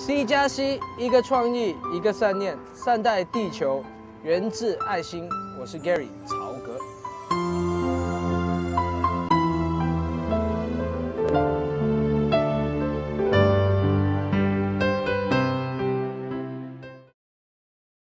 C 加 C， 一个创意，一个善念，善待地球，源自爱心。我是 Gary 曹格。